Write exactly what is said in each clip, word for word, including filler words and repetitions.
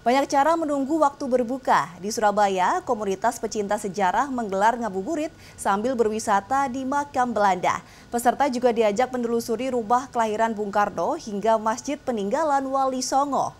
Banyak cara menunggu waktu berbuka. Di Surabaya, komunitas pecinta sejarah menggelar ngabuburit sambil berwisata di makam Belanda. Peserta juga diajak menelusuri rumah kelahiran Bung Karno hingga masjid peninggalan Wali Songo.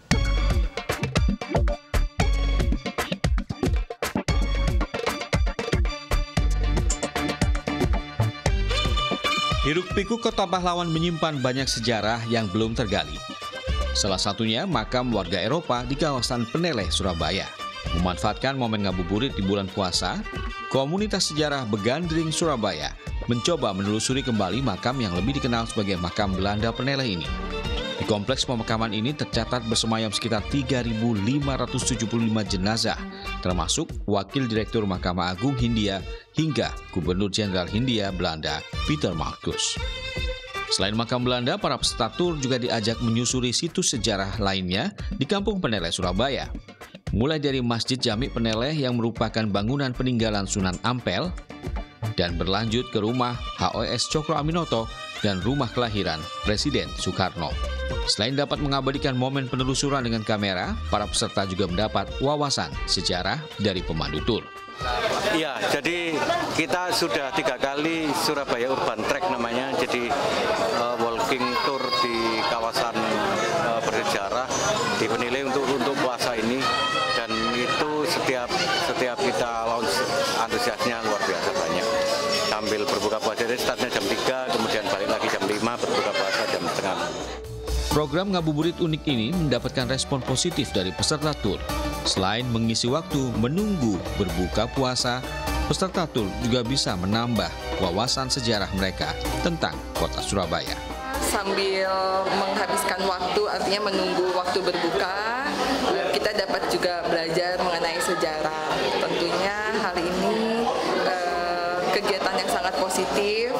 Hiruk-pikuk Kota Pahlawan menyimpan banyak sejarah yang belum tergali. Salah satunya makam warga Eropa di kawasan Peneleh, Surabaya. Memanfaatkan momen ngabuburit di bulan puasa, komunitas sejarah Begandring Surabaya mencoba menelusuri kembali makam yang lebih dikenal sebagai makam Belanda Peneleh ini. Di kompleks pemakaman ini tercatat bersemayam sekitar tiga ribu lima ratus tujuh puluh lima jenazah, termasuk Wakil Direktur Mahkamah Agung Hindia hingga Gubernur Jenderal Hindia Belanda Peter Marcus. Selain makam Belanda, para peserta tur juga diajak menyusuri situs sejarah lainnya di Kampung Peneleh, Surabaya. Mulai dari Masjid Jami Peneleh yang merupakan bangunan peninggalan Sunan Ampel, dan berlanjut ke rumah H O S Cokro Aminoto dan rumah kelahiran Presiden Soekarno. Selain dapat mengabadikan momen penelusuran dengan kamera, para peserta juga mendapat wawasan sejarah dari pemandu tur. Iya, jadi kita sudah tiga kali Surabaya Urban Trek namanya, jadi uh, walking tour di kawasan uh, bersejarah di Peneleh untuk untuk puasa ini, dan itu setiap setiap kita launch antusiasnya luar biasa banyak. Sambil berbuka puasa, jadi startnya jam tiga, kemudian balik lagi jam lima, berbuka puasa jam setengah. Program ngabuburit unik ini mendapatkan respon positif dari peserta tur. Selain mengisi waktu menunggu berbuka puasa, peserta tur juga bisa menambah wawasan sejarah mereka tentang kota Surabaya. Sambil menghabiskan waktu, artinya menunggu waktu berbuka, kita dapat juga belajar mengenai sejarah. Tentunya hal ini eh, kegiatan yang sangat positif.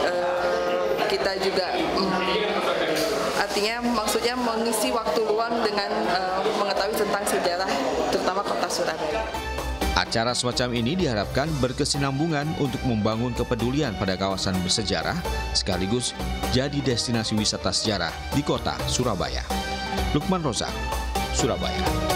Eh, kita juga mm, artinya maksudnya mengisi waktu luang dengan uh, mengetahui tentang sejarah, terutama kota Surabaya. Acara semacam ini diharapkan berkesinambungan untuk membangun kepedulian pada kawasan bersejarah, sekaligus jadi destinasi wisata sejarah di kota Surabaya. Lukman Rozak, Surabaya.